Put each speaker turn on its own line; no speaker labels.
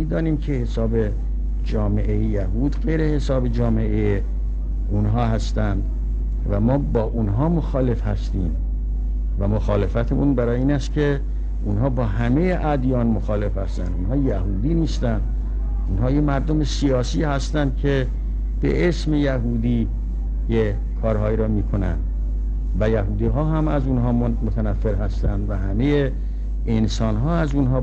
میدانیم که حساب جامعه یهود غیر حساب جامعه اونها هستند و ما با اونها مخالف هستیم و مخالفتمون برای این است که اونها با همه ادیان مخالف هستند. اونها یهودی نیستند، اونها یه مردم سیاسی هستند که به اسم یهودی یه کارهایی را میکنن و یهودی ها هم از اونها متنفر هستند و همه انسان ها از اونها